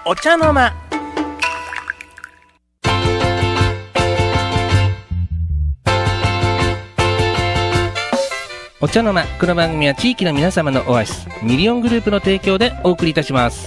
お茶の間。お茶の間、この番組は地域の皆様のオアシスミリオングループの提供でお送りいたします。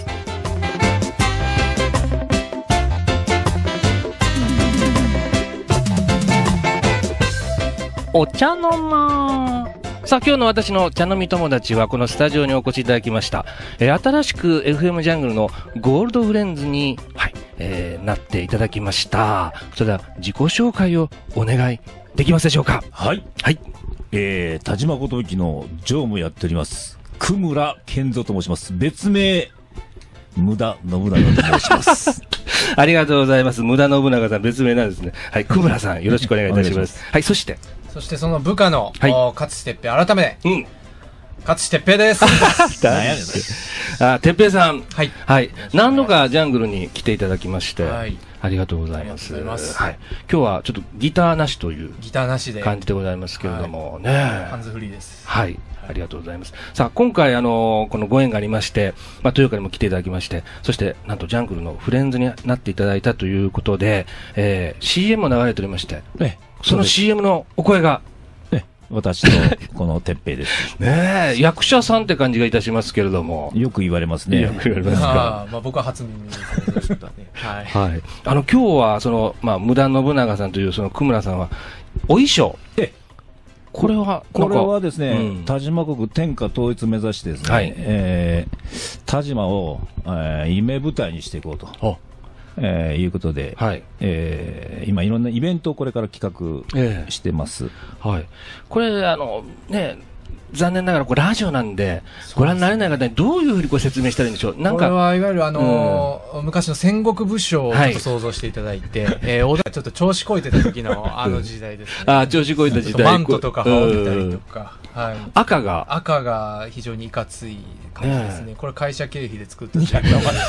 お茶の間。さあ、今日の私の茶飲み友達はこのスタジオにお越しいただきました。新しく FM ジャングルのゴールドフレンズに、なっていただきました。それでは自己紹介をお願いできますでしょうか。 はい。 はい。 田島寿の常務やっております。久村健三と申します。別名、無駄信長と申します。 ありがとうございます。無駄信長さん、別名なんですね。はい。久村さん、よろしくお願いいたします。はい。そしてその部下の、勝地哲平、改めて、勝地哲平です。 何やねん。 哲平さん。 はい。 はい。何度かジャングルに来ていただきまして、 はい。 ありがとうございます。 はい。今日はちょっとギターなしというギターなしで感じでございますけれどもね。 ハンズフリーです。 はい。ありがとうございます。さあ、今回このご縁がありまして、豊岡にも来ていただきまして、そしてなんとジャングルのフレンズになっていただいたということで、CM も流れておりまして、その CM のお声が、 私とこの哲平です。 ねえ、役者さんって感じがいたしますけれども。 よく言われますね。 よく言われますか。 僕は初耳ですね。はい。 はい。今日は無駄信長さんというその久村さんは、お衣装。これはですね、田島国天下統一目指してですね、田島を、夢舞台にしていこうと。いうことで、今いろんなイベントをこれから企画してます。 はい。これ、残念ながらラジオなんで、ご覧になれない方にどういうふうにご説明したらいいんでしょう。 これはいわゆる昔の戦国武将をちょっと想像していただいて、ちょっと調子こいてた時の時代ですね。 調子こいた時代。 マントとか羽織ったりとか。 赤が非常にいかつい感じですね。これ会社経費で作ったし、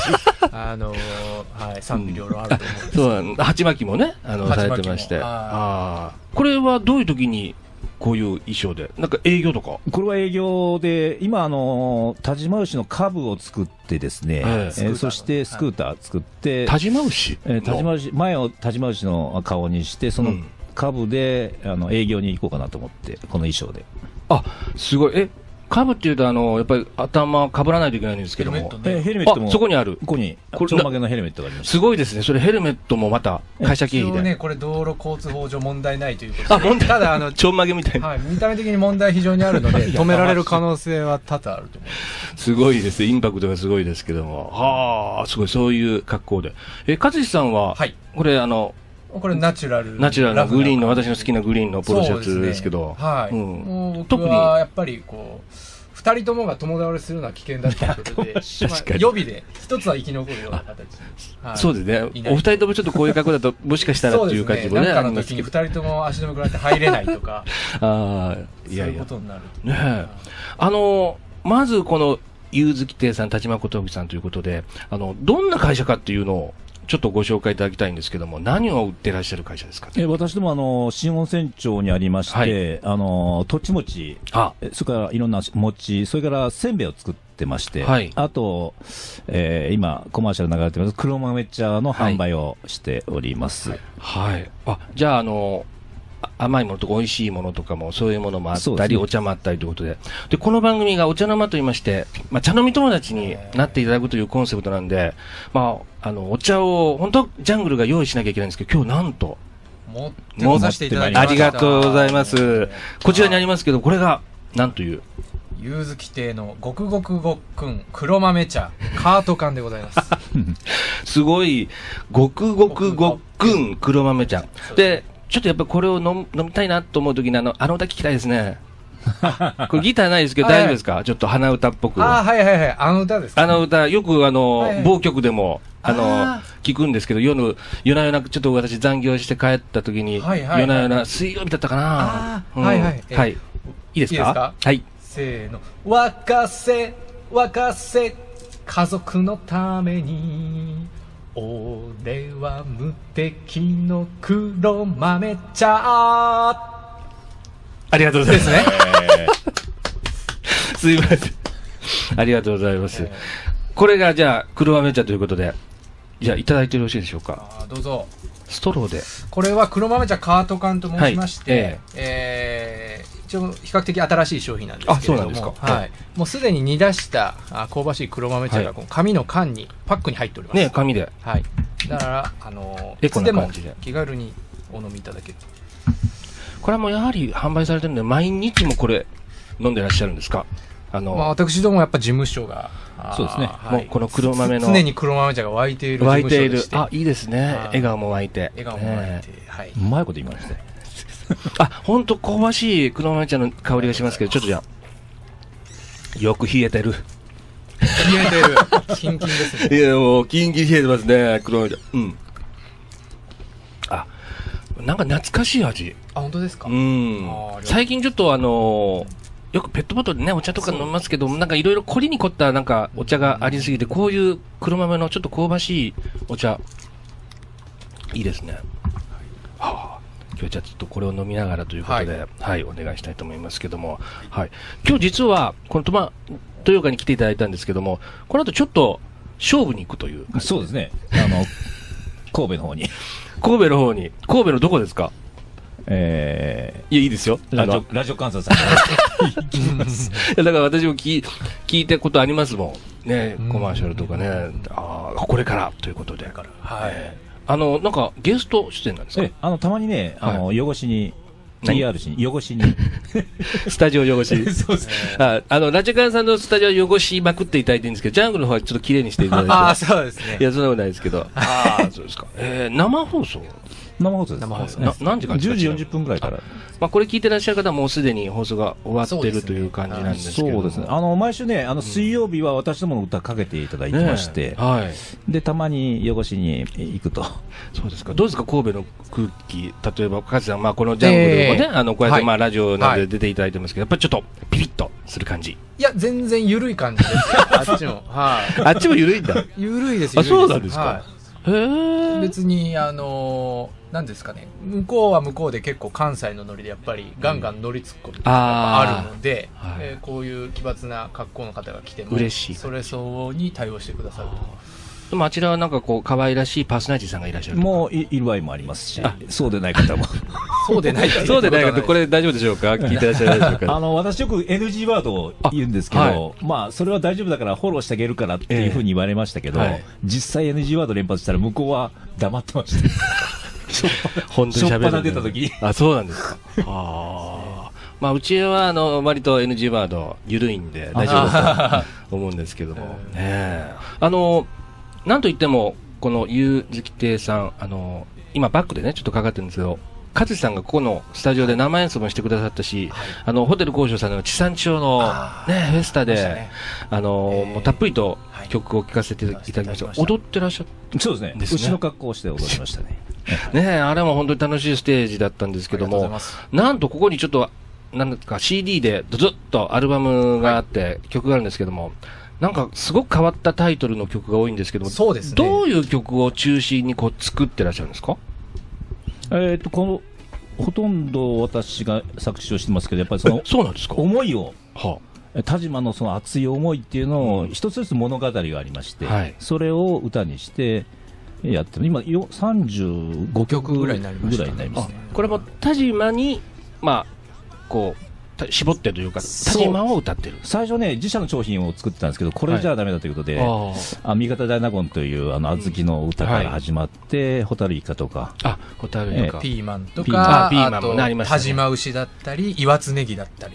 賛否両論あると思うんですけど。 そう、鉢巻きもね、されてまして。これはどういう時にこういう衣装で、なんか営業とか。 これは営業で、今田島牛の株を作ってですね、そしてスクーター作って、 田島牛前を田島牛の顔にして、その株で営業に行こうかなと思って、この衣装で。 すごい。株っていうと、やっぱり頭かぶらないといけないんですけども。 ヘルメットも。 そこにある。 ここに、ちょんまげのヘルメットがあります。 すごいですね。それヘルメットもまた、会社経費で。 一応ね、これ道路交通法上問題ないということで。ただ、 ちょんまげみたいな。 見た目的に問題非常にあるので、止められる可能性は多々あると思います。 すごいですね。インパクトがすごいですけども。すごい、そういう格好で。勝地さんは、これこれナチュラルなグリーンの、私の好きなグリーンのポロシャツですけど。 僕はやっぱり二人ともが共倒れするのは危険だということで、予備で一つは生き残るような形に。 そうですね。お二人ともちょっとこういう格好だと、もしかしたらっていう感じもね。 なんかの時に二人とも足の向かって入れないとか、そういうことになる。 ねえ。まずこの、ゆうずき亭さん、田島寿さんということで、どんな会社かっていうのを、ちょっとご紹介いただきたいんですけども、何を売ってらっしゃる会社ですか。 私ども新温泉町にありまして、とち餅、それからいろんな餅、それからせんべいを作ってまして、あと、今コマーシャル流れてます黒豆茶の販売をしております。 じゃあ甘いものとか美味しいものとかもそういうものもあったり、お茶もあったりということで。で、この番組がお茶の間と言いまして、茶飲み友達になっていただくというコンセプトなんで、お茶を、本当はジャングルが用意しなきゃいけないんですけど、今日なんと。 持ってさせていただきました。 ありがとうございます。こちらにありますけど、これが、なんという。 ゆうずき亭のごくごくごっくん黒豆茶カート缶でございます。 すごい、ごくごくごっくん黒豆茶。で、ちょっとやっぱこれを飲みたいなと思うときに歌聞きたいですね。これギターないですけど大丈夫ですか。ちょっと鼻歌っぽく。 歌ですか。 歌、よく某局でも、聞くんですけど、夜な夜なちょっと私残業して帰ったときに、夜な夜な水曜日だったかな。いいですか。はい。 せーの。沸かせ、家族のために。俺は無敵の黒豆茶。 ありがとうございます。すいません。ありがとうございます。これがじゃあ黒豆茶ということで、 じゃあいただいてよろしいでしょうか。 どうぞ。 ストローで。 これは黒豆茶カート缶と申しまして、一応比較的新しい商品なんですけれども、もうすでに煮出した香ばしい黒豆茶がこの紙の缶にパックに入っております。 ね、紙で。 はい。だからいつでも気軽にお飲みいただける。 これはもうやはり販売されてるんで、毎日もこれ飲んでらっしゃるんですか？ 私どもやっぱ事務所が、 そうですね。 もうこの黒豆の常に黒豆茶が湧いている事務所でして。 いいですね。笑顔も湧いて。 笑顔も湧いて。はい。 うまいこと言いましたね。 本当香ばしい黒豆茶の香りがしますけど、ちょっとじゃあ、よく冷えてる。 冷えてる。キンキンですね。 いや、もう、キンキン冷えてますね、黒豆茶。うん。なんか懐かしい味。 本当ですか？ 最近ちょっとよくペットボトルでね、お茶とか飲みますけど、なんかいろいろ凝りに凝ったなんかお茶がありすぎて、こういう黒豆のちょっと香ばしいお茶、いいですね。今日じゃあちょっとこれを飲みながらということで、はい、お願いしたいと思いますけども、はい。今日実は、この豊岡に来ていただいたんですけども、この後ちょっと勝負に行くという。 そうですね。神戸の方に。 神戸の方に。神戸のどこですか？いや、いいですよ。 ラジオ関西さん。 だから私も聞いたことありますもん。ね、コマーシャルとかね。これからということで。はい。なんかゲスト出演なんですか？ たまにね、汚しに、PR しに、汚しに。 スタジオ汚し。 そうですね。 ラジカンさんのスタジオ汚しまくっていただいてるんですけど、ジャングルの方はちょっと綺麗にしていただいて。 そうですね。 いや、そんなことないですけど。そうですか。生放送生放送です。 生放送。 何時から ？10時40分ぐらいから。 これ聞いてらっしゃる方はもうすでに放送が終わってるという感じなんですけど。 そうですね。毎週ね、水曜日は私どもの歌かけていただいてまして、で、たまに汚しに行くと。 そうですか。どうですか、神戸の空気。例えば、加瀬さん、このジャングルもね、こうやってラジオなんで出ていただいてますけど、やっぱりちょっとピリッとする感じ。 いや、全然緩い感じですよ。あっちも。 あっちも緩いんだ。 緩いですよ。 そうなんですか。 別になんですかね、向こうは向こうで結構関西のノリでやっぱりガンガン乗り突っ込みがあるので、こういう奇抜な格好の方が来ても嬉しい、 それ相応に対応してくださると。 でもあちらはなんかこう可愛らしいパーソナリティさんがいらっしゃる。 もういる場合もありますし、そうでない方も。 そうでない方、これ大丈夫でしょうか？聞いてらっしゃるでしょうか？ 私よく NG ワードを言うんですけど、それは大丈夫だからフォローしてあげるからっていうふうに言われましたけど、実際 NG ワード連発したら向こうは黙ってました。 本当に喋る。 出た時。 そうなんですか。うちは割と NG ワード緩いんで大丈夫だと思うんですけども。なんといっても、このゆうずき亭さん、今バックでね、ちょっとかかってるんですけど、勝地さんがここのスタジオで生演奏もしてくださったし、ホテル交渉さんの地産地消のね、フェスタで、もうたっぷりと曲を聴かせていただきました。踊ってらっしゃったそうですね。牛の格好をして踊りましたね。 あれも本当に楽しいステージだったんですけども、なんとここにちょっと、なんか CD でずっとアルバムがあって、曲があるんですけども、なんかすごく変わったタイトルの曲が多いんですけども、 そうですね。 どういう曲を中心に作ってらっしゃるんですか？ ほとんど私が作詞をしてますけど、やっぱりそうなんですか？ 思いを、田島のその熱い思いっていうのを一つずつ物語がありまして、それを歌にしてやってる。今35曲ぐらいになりますね。 これも田島にこう絞ってというか、田島を歌ってる。 最初ね、自社の商品を作ってたんですけど、これじゃダメだということで、三方ダイナゴンという小豆の歌から始まって、ホタルイカとか、 ホタルイカ、 ピーマンとか、あと田島牛だったり、岩津ネギだったり。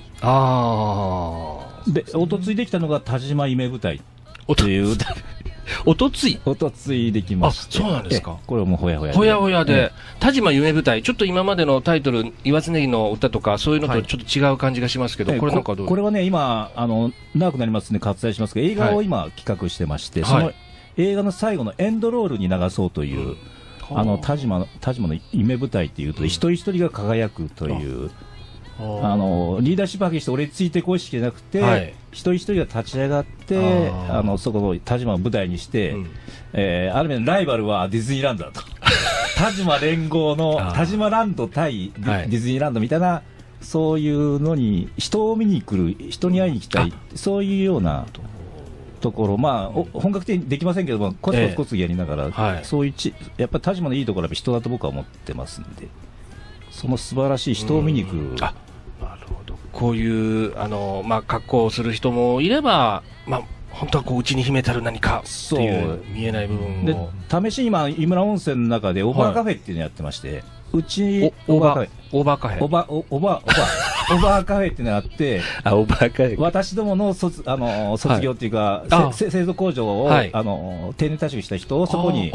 で、おとついできたのが田島夢舞台という歌。 おとついできまして。 そうなんですか。 これもほやほやで。 ほやほやで、田島夢舞台、ちょっと今までのタイトル、岩津ネギの歌とか、そういうのとちょっと違う感じがしますけど、これなんかどう？ これはね、今、長くなりますので割愛しますけど、映画を今企画してまして、その映画の最後のエンドロールに流そうという、田島の夢舞台っていうと、一人一人が輝くという、リーダーシップ発揮して俺についてこいしじゃなくて、一人一人が立ち上がってそこの田島を舞台にして、ある意味のライバルはディズニーランドだと田島連合の田島ランド対ディズニーランドみたいな、そういうのに人を見に来る、人に会いに行きたい、そういうようなところ、まあ、本格的にできませんけども、コツコツコツやりながら、そういうやっぱり田島のいいところは人だと僕は思ってますんで、その素晴らしい人を見に行く。 なるほど。こういうまあ、格好をする人もいれば、まあ、本当はこう内に秘めたる何かっていう見えない部分をで、試しに今井村温泉の中でオーバーカフェっていうのをやってまして、 うちオーバーカフェオーバーカフェっていうのがあってオーバーカフェ、 私どもの卒業っていうか、製造工場を、定年退職した人をそこに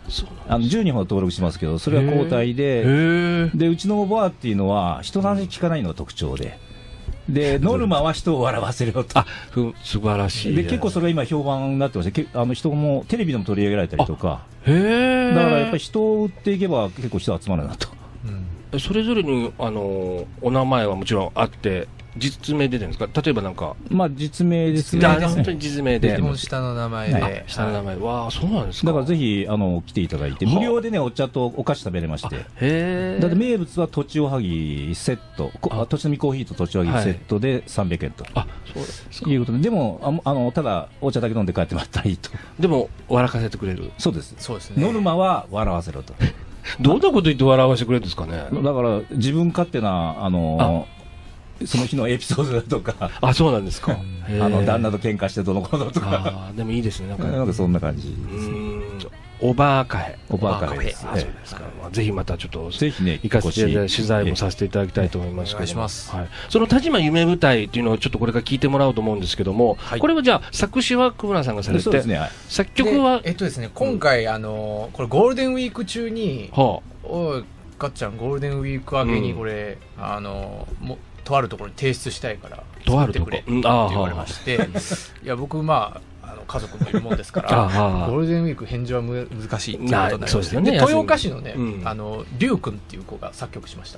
10人ほど登録しますけど、それは交代で、うちのオーバーっていうのは人の話聞かないのが特徴で。ノルマは人を笑わせるよと。 素晴らしい。 結構それが今評判になってまして、人もテレビでも取り上げられたりとか、だからやっぱり人を売っていけば結構人集まるなと。 それぞれにお名前はもちろんあって、実名で出てるんですか？例えばなんか。 まあ実名ですね。 本当に実名で。 下の名前で。 下の名前。わあ、そうなんですか。 だからぜひ来ていただいて、無料でね、お茶とお菓子食べれまして。だって名物はとちおはぎセット、とちのみコーヒーととちおはぎセットで300円と。そうですか。いうことで、でもただお茶だけ飲んで帰ってもらったらいいと。 でも笑かせてくれる。 そうです。 そうですね。 ノルマは笑わせろと。 どんなこと言って笑わせてくれるんですかね。 だから自分勝手なその日のエピソードだとか。 そうなんですか。 旦那と喧嘩してどのこととか。 でもいいですね。 なんかそんな感じですね。 オーバーカフェ。 オーバーカフェです。 そうですか。ぜひまたちょっと、 ぜひね、 行かせて取材もさせていただきたいと思います。 お願いします。 その田島夢舞台っていうのをちょっとこれから聞いてもらおうと思うんですけども、これはじゃあ作詞は久村さんがされて、作曲はですね、今回これゴールデンウィーク中に、おいかっちゃんゴールデンウィーク明けにこれとあるところに提出したいから作ってくれって言われまして、いや僕家族もいるもんですからゴールデンウィーク返事は難しいっていうことになりまして、豊岡市のね龍君っていう子が作曲しました。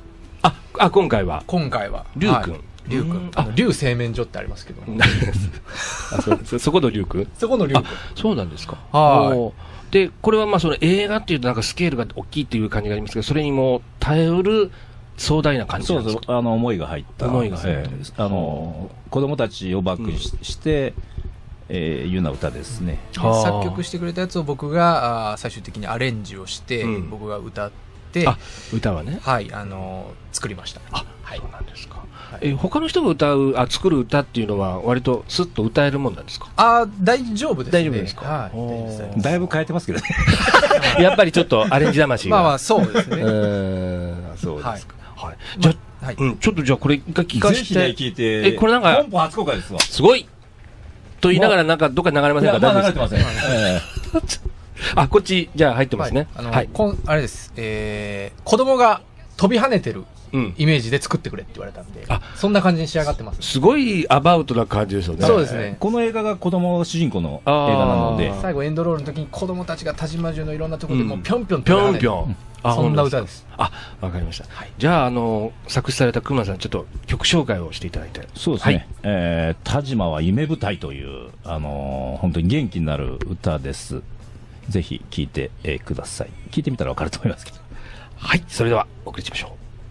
今回は龍君龍製麺所ってありますけどそこの龍君そうなんですか。でこれはまあその映画っていうとなんかスケールが大きいっていう感じがありますけど、それにも耐えうる壮大な感じなんですか。 そう思いが入った子供たちをバックにしていうような歌ですね。 作曲してくれたやつを僕が最終的にアレンジをして僕が歌って歌はね作りました。 そうなんですか。他の人が作る歌っていうのは割とスッと歌えるもんなんですか。 大丈夫ですね。 大丈夫ですか。 だいぶ変えてますけどね。 やっぱりちょっとアレンジ魂が。 まあそうですね。 そうですか。じゃあちょっとじゃあこれが聞かせて。 ぜひ聞いて。 これなんか本邦初公開ですわ。 すごいと言いながらなんかどっか流れませんか。 流れてません。 こっちじゃあ入ってますね。 あれです。子供が飛び跳ねてるイメージで作ってくれって言われたんで、そんな感じに仕上がってます。 すごいアバウトな感じですよね。 そうですね。 この映画が子供主人公の映画なので、 最後エンドロールの時に子供たちが田島中のいろんなところでもうぴょんぴょんぴょんぴょん、 そんな歌です。 わかりました。じゃあ作詞された熊さんちょっと曲紹介をしていただいて。 そうですね。田島は夢舞台という本当に元気になる歌です。ぜひ聴いてください。聴いてみたらわかると思いますけど。 はい、それではお送りしましょう。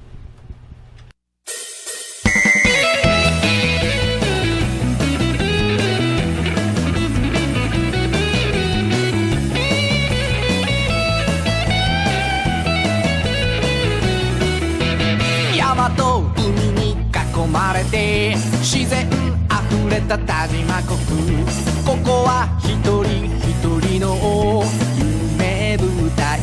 山と海に囲まれて自然あふれた田島国、ここは一人一人の夢舞台、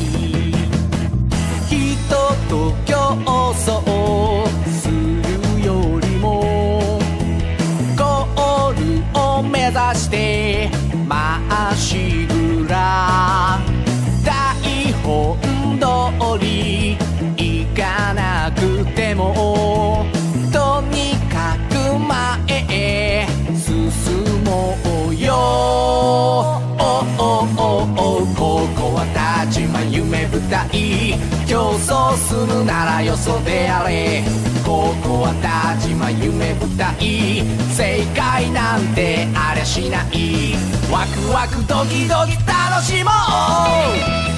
人と競争するよりもゴールを目指してまっしぐら、台本通り行かなくてもとにかく前へ進もうよ。ここは田島夢舞台、競争するならよそであれ。ここは田島夢舞台、正解なんてありゃしない。ワクワクドキドキ楽しもう。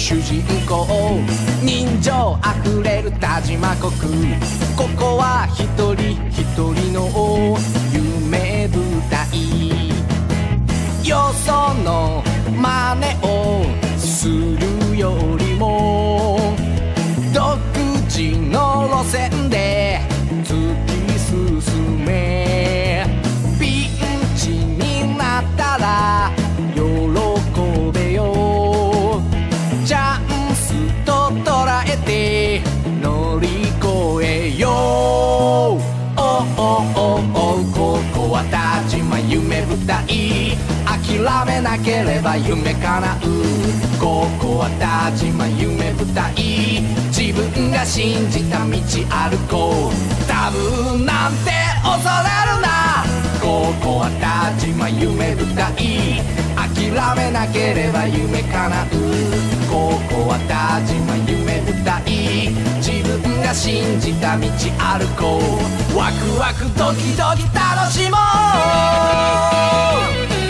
主人公人情あふれる田島国ここは一人一人の夢舞台よその真似をするよりも独自の路線で突き進めピンチになったら喜べよチャンスと捉えて乗り越えようおおおおここは田島夢舞台諦めなければ夢叶うここは田島夢舞台自分が信じた道歩こう多分なんて恐れるなここは田島夢舞台諦めなければ夢叶うここは田島夢舞台自分が信じた道歩こうワクワクドキドキ楽しもう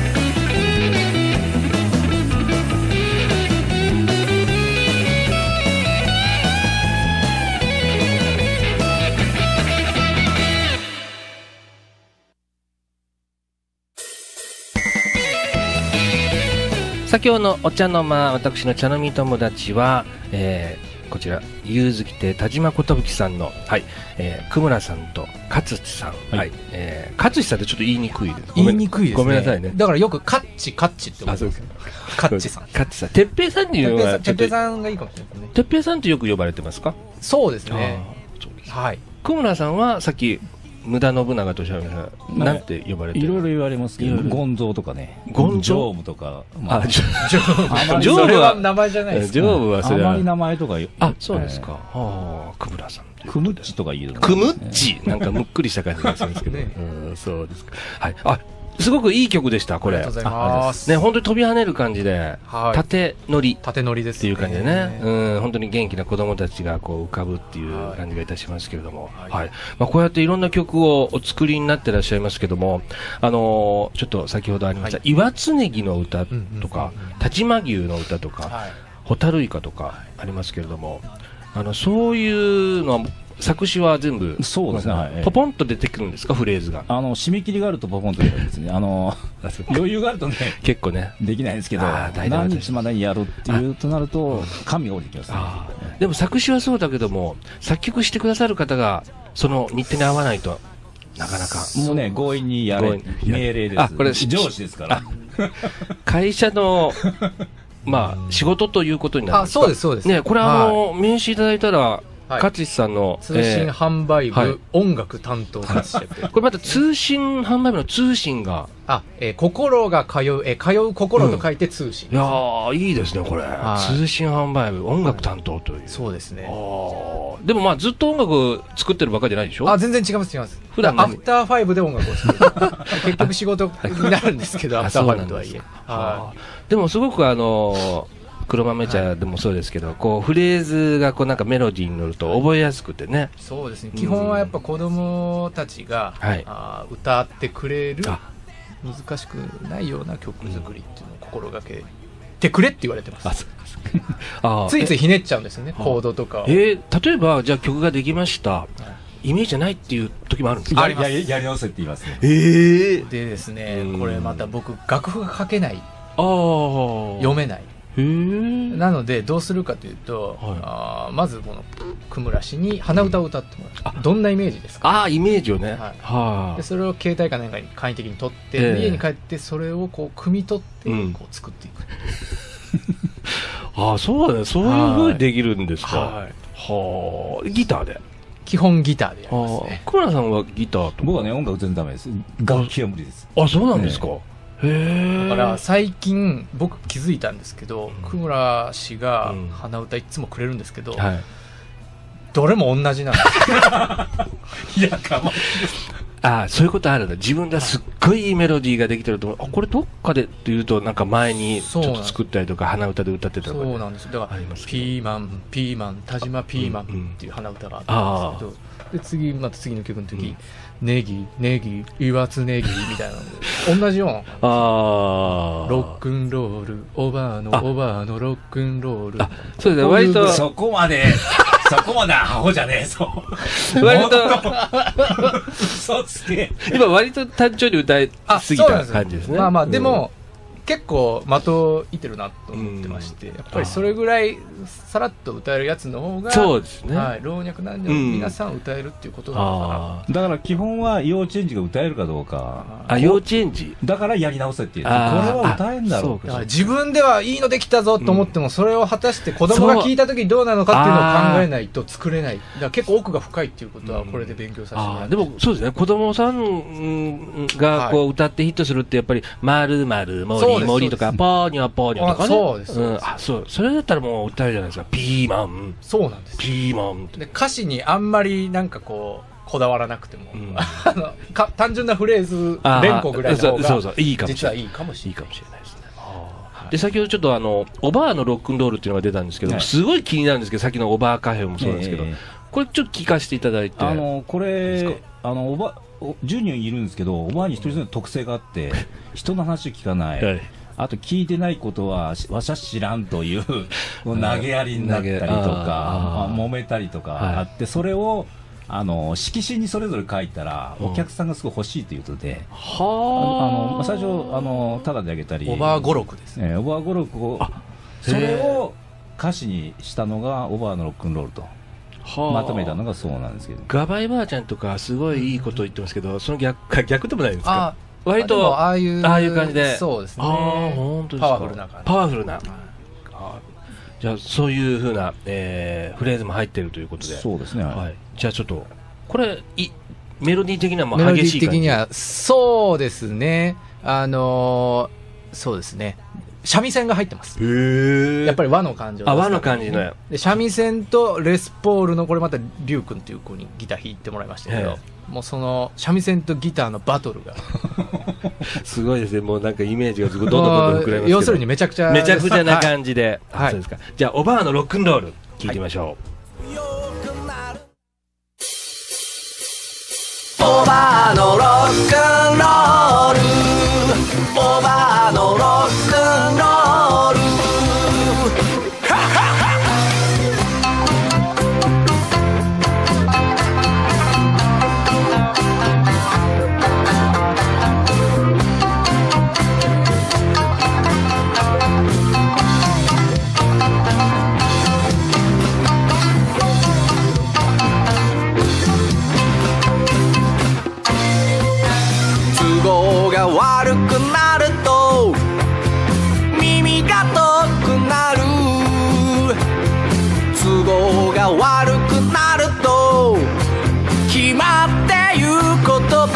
先ほどのお茶の間、私の茶飲み友達は、こちら、ゆうずき亭田島寿さんの、はい、久村さんと勝地さん。はい。勝地さんってちょっと言いにくいです。 言いにくいですね。 ごめんなさいね。 だからよくカッチって思うんですけど。勝地さん。 勝地さん。てっぺいさんっていうのは、 てっぺいさんがいいかもしれないですね。 てっぺいさんってよく呼ばれてますか？ そうですね。 そうです。 はい。 久村さんはさっき、無駄信長としゃべるなんて呼ばれてる？ いろいろ言われますけど、ゴンゾーとかね、 ゴンジョームとか、 あ、ジョームは名前じゃないですか。 ジョームはそれはあまり名前とか、 あ、そうですか。はあ、久村さん。 クムッチとか言うの。 クムッチなんかむっくりした感じがするんですけど。そうですか。はい。あ、すごくいい曲でした、これ。 ありがとうございます。 ね、本当に飛び跳ねる感じで、縦乗り。 縦乗りですっていう感じでね。本当に元気な子供たちがこう浮かぶっていう感じがいたしますけれども。はい。まあこうやっていろんな曲をお作りになってらっしゃいますけども、ちょっと先ほどありました、岩津ネギの歌とか、但馬牛の歌とか、ホタルイカとかありますけれども、そういうのは、作詞は全部、 そうですね、 ポポンと出てくるんですか、フレーズが。 締め切りがあるとポポンと出るんですね。余裕があるとね、 結構ね、 できないんですけど、何日までにやるっていうとなると、神が降りてきますね。 でも作詞はそうだけども、作曲してくださる方が、その日程に合わないと、なかなか。 もうね、強引にやれ、命令です。 あ、これ、 上司ですから。 会社の、まあ、仕事ということになるんですか？ そうです、そうです。 ね、これ名刺いただいたら、勝地さんの通信販売部音楽担当勝地ってこれまた通信販売部の通信が心が通う心と書いて通信、 いやーいいですねこれ、通信販売部音楽担当という、 そうですね。 でもまあずっと音楽作ってるばっかりじゃないでしょ？ 全然違います普段アフターファイブで音楽を作る結局仕事になるんですけどアフターファイブとはいえ、 でもすごく黒豆茶でもそうですけど、こうフレーズがこうなんかメロディーに乗ると覚えやすくてね。 そうですね。基本はやっぱ子供たちが、歌ってくれる難しくないような曲作りっていうのを心がけてくれって言われてます。ついついひねっちゃうんですよね、コードとかを。 例えばじゃあ曲ができました。イメージじゃないっていう時もあるんですか？ やり直せって言いますね。 でですね、これまた僕楽譜が書けない、読めない。なのでどうするかというと、まずこの久村氏に鼻歌を歌ってもらう。どんなイメージですか？ イメージをね。 でそれを携帯か何かに簡易的に取って、家に帰ってそれをこう汲み取ってこう作っていく。 そうだね。そういう風にできるんですか？ギターで。 基本ギターでやりますね。 久村さんはギターと？ 僕はね音楽全然ダメです。楽器は無理です。 そうなんですか？ だから最近僕気づいたんですけど、久村氏が鼻歌いつもくれるんですけど、どれも同じなんです。いやかまそういうことあるんだ。自分ではすっごいいいメロディーができてると思う。これどっかでっていうと、なんか前にちょっと作ったりとか、鼻歌で歌ってたとか。 そうなんですよ。だから、ピーマン、田島ピーマンっていう鼻歌があったんですけど、で、次、また次の曲の時、ネギ、岩津ネギみたいなので、同じような。ロックンロール、おばあのロックンロール。 そうですね、割と。 そこまでアホじゃねえぞ。 割と、 嘘つけ。 今割と単調に歌いすぎた感じですね。 まあ、でも、結構的いてるなと思ってまして、やっぱりそれぐらいさらっと歌えるやつの方が、 そうですね、 老若男女皆さん歌えるっていうことなのかな。だから基本は幼稚園児が歌えるかどうか。 幼稚園児だからやり直せっていう。これは歌えんだろう。 自分ではいいのできたぞと思っても、それを果たして子供が聞いた時にどうなのかっていうのを考えないと作れない。だから結構奥が深いっていうことはこれで勉強させてもらって。 でもそうですね、子供さんがこう歌ってヒットするってやっぱり丸々森とかポーニョポーニョとかね。 そうです。 そう。それだったらもう歌えるじゃないですか。ピーマン。 そうなんです。 ピーマン。 で、歌詞にあんまりなんかこう、こだわらなくても、単純なフレーズ連呼ぐらいの方が、実はいいかもしれないですね。 で、先ほどちょっとおばあのロックンロールっていうのが出たんですけど、すごい気になるんですけど、さっきのおばあカフェもそうなんですけど、これちょっと聞かせていただいて。 これ、10人いるんですけど、おばあに一人ずつ特性があって、人の話を聞かない。あと聞いてないことはわしゃ知らんという投げやりになったりとか揉めたりとかあって、それを色紙にそれぞれ書いたらお客さんがすごい欲しいということで、最初タダであげたり、 オーバー語録ですね。 オーバー語録をそれを歌詞にしたのがオーバーのロックンロールとまとめたのがそうなんですけど、 ガバイばあちゃんとかすごいいいこと言ってますけど、その逆でもないですか？割とああいう感じで、 そうですね。 本当ですか？ パワフルな感じ。 パワフルな。じゃあそういう風なフレーズも入っているということで、 そうですね。 はい。じゃあちょっとこれメロディー的にはもう激しい感じ。 メロディー的にはそうですね。そうですね。三味線が入ってます。やっぱり和の感じ。 和の感じの。 で三味線とレスポールのこれまたリュウ君っていう子にギター弾いてもらいましたけど。もうその三味線とギターのバトルがすごいですね。もうなんかイメージがどんどん膨らみますけど、 要するにめちゃくちゃな感じで、そうですか。じゃあおばあのロックンロール聞いてみましょう。 おばあのロックンロール、おばあのロックンロール、悪くなると耳が遠くなる、都合が悪くなると決まって言う言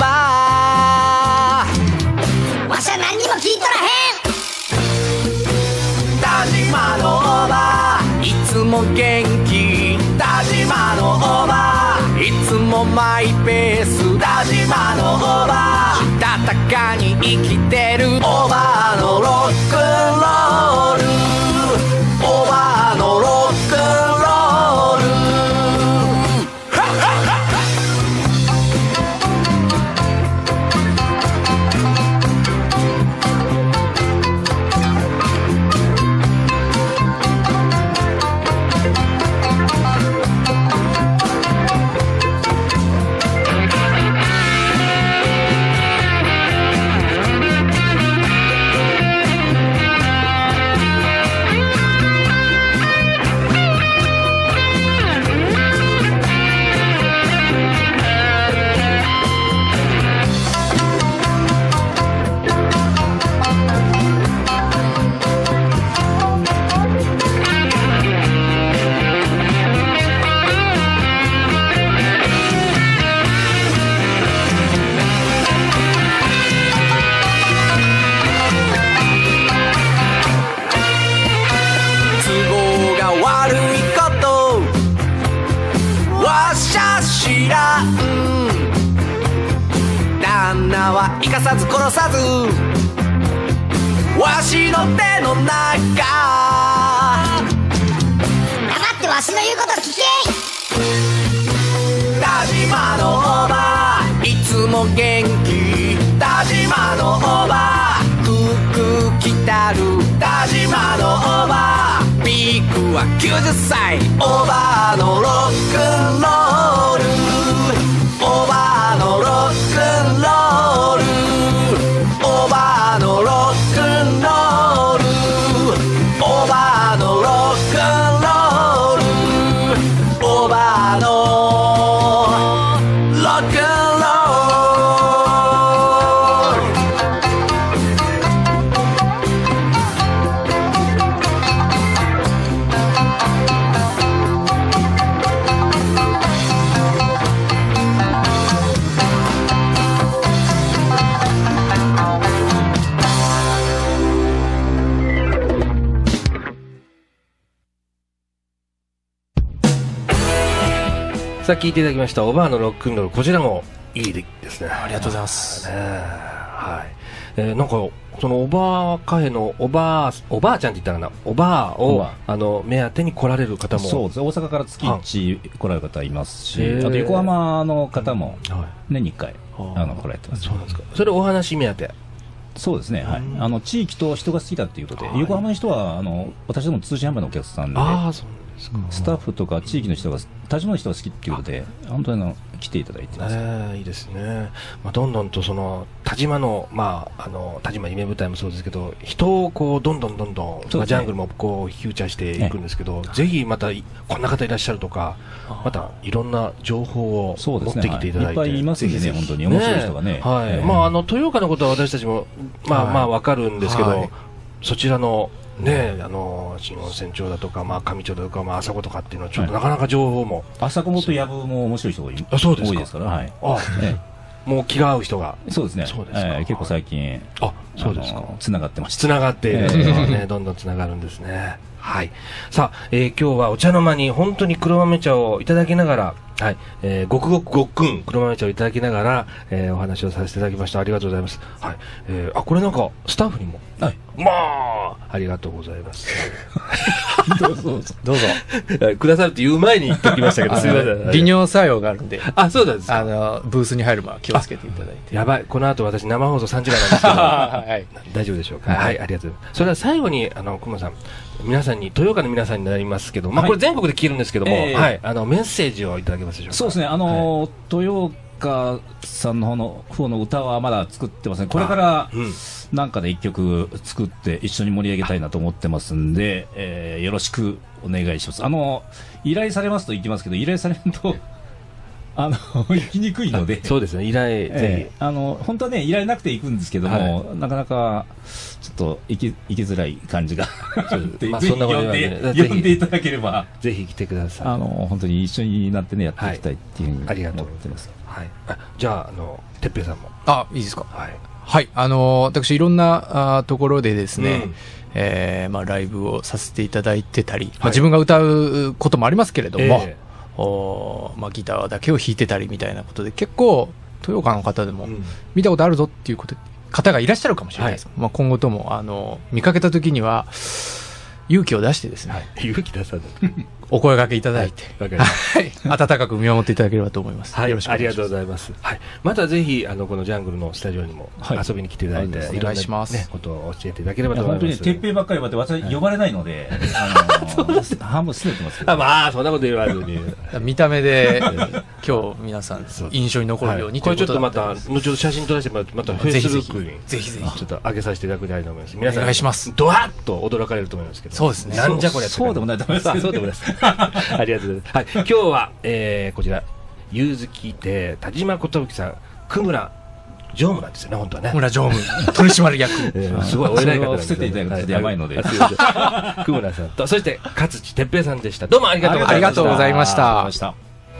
葉、わしゃ何にも聞いとらへん。田島のおばいつも元気、田島のおばいつもマイペース、田島のおばしたたかに生きてる、おばあのロックンロール、おばあのロックンロール、 女は生かさず殺さずわしの手の中黙ってわしの言うこと聞け。 田島のおばいつも元気田島のおば服着たる田島のおばピークは90歳おばのロックンロールおばのロックンロールおばのロックンロールおばのロックンロールおばのロックンロールさあ聞いていただきましたおばあのロックンロール、こちらもいいですね。 ありがとうございます。 はい。なんかそのおばあカフェのおばあちゃんって言ったらな、おばあを目当てに来られる方も、 そうです。大阪から月1来られる方いますし、あと横浜の方も年に1回来られてます。 そうなんですか。それお話目当て。 そうですね、はい、地域と人が好きだということで、横浜の人は私ども通信販売のお客さんで、スタッフとか地域の人が、田島の人が好きということで、本当に来ていただいてます。 いいですね。どんどんとその田島の、田島夢舞台もそうですけど、人をこうどんどん、ジャングルもこうフューチャーしていくんですけど、ぜひまたこんな方いらっしゃるとか、またいろんな情報を持ってきていただいて、 いっぱいいますんでね、本当に面白い人がね。 豊岡のことは私たちもわかるんですけど、そちらのね、新温泉町だとか、上町だとか、朝子とかっていうのはちょっとなかなか情報も、 朝子と藪も面白い人が多いですから、はい、 もう気が合う人が、 そうですね、結構最近、そうですか、つながってました。 つながっているね、どんどんつながるんですね。はい。さあ、今日はお茶の間に本当に黒豆茶をいただきながら、はい、ごくごくごっくん黒豆茶をいただきながら、お話をさせていただきました。ありがとうございます。はい。これなんかスタッフにも、はい、ありがとうございます。 どうぞ。 くださるって言う前に言っておきましたけど、すみません。 利尿作用があるんで。 そうなんですか。 ブースに入る前は気をつけていただいて。 やばい。この後私生放送3時間なんですけど、はい、大丈夫でしょうか。はい、ありがとうございます。それでは最後に、熊さん、皆さんに、豊岡の皆さんになりますけど、これ全国で聞けるんですけども、はい、メッセージをいただけますでしょうか。 そうですね、豊岡さんの方の歌はまだ作ってません。これから、なんかで一曲作って一緒に盛り上げたいなと思ってますんで、よろしくお願いします。依頼されますと行きますけど、依頼されると、行きにくいので。 そうですね、依頼、ぜひ。 本当はね、依頼なくて行くんですけども、なかなか、ちょっと行きづらい感じが。 そんなこと呼んでいただければ。 ぜひ来てください。 本当に一緒になってね、やっていきたいっていうふうに思ってます。 はい。じゃあ、てっぺいさんも。 いいですか。はい。私、いろんなところでですね、ライブをさせていただいてたり、自分が歌うこともありますけれども、ギターだけを弾いてたりみたいなことで、結構豊岡の方でも見たことあるぞっていう方がいらっしゃるかもしれないです。今後とも見かけた時には勇気を出してですね、 勇気出さないお声掛けいただいて、温かく見守っていただければと思います。 よろしくお願いします。ありがとうございます。またぜひこのジャングルのスタジオにも遊びに来ていただいて、 お願いします。 ことを教えていただければと思います。 本当に鉄平ばっかり待って私呼ばれないので、半分拗ねてますけど。 そんなこと言わずに。 見た目で今日皆さん印象に残るように。 これちょっとまた後ほど写真撮らせてもらって、またフェイスブックにぜひぜひちょっと上げさせていただきたいと思います。皆さんお願いします。 ドワッと驚かれると思いますけど。 そうですね。 なんじゃこれ。 そうでもないと思います。 そうでもないです。ありがとうございます。今日はこちらゆずき亭田島寿さん、久村常務なんですよね、本当はね。 久村常務取締役。 すごいお偉い方なんです。伏せていただくとやばいので。 久村さんと、そして勝地哲平さんでした。どうもありがとうございました。 ありがとうございました。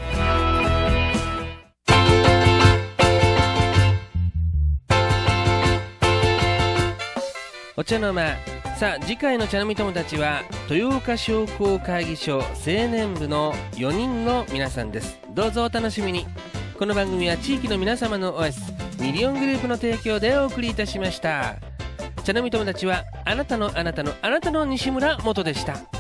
お茶の間。さあ次回の茶飲み友達は豊岡商工会議所青年部の4人の皆さんです。どうぞお楽しみに。この番組は地域の皆様のオアシスミリオングループの提供でお送りいたしました。茶飲み友達はあなたのあなたのあなたの西村元でした。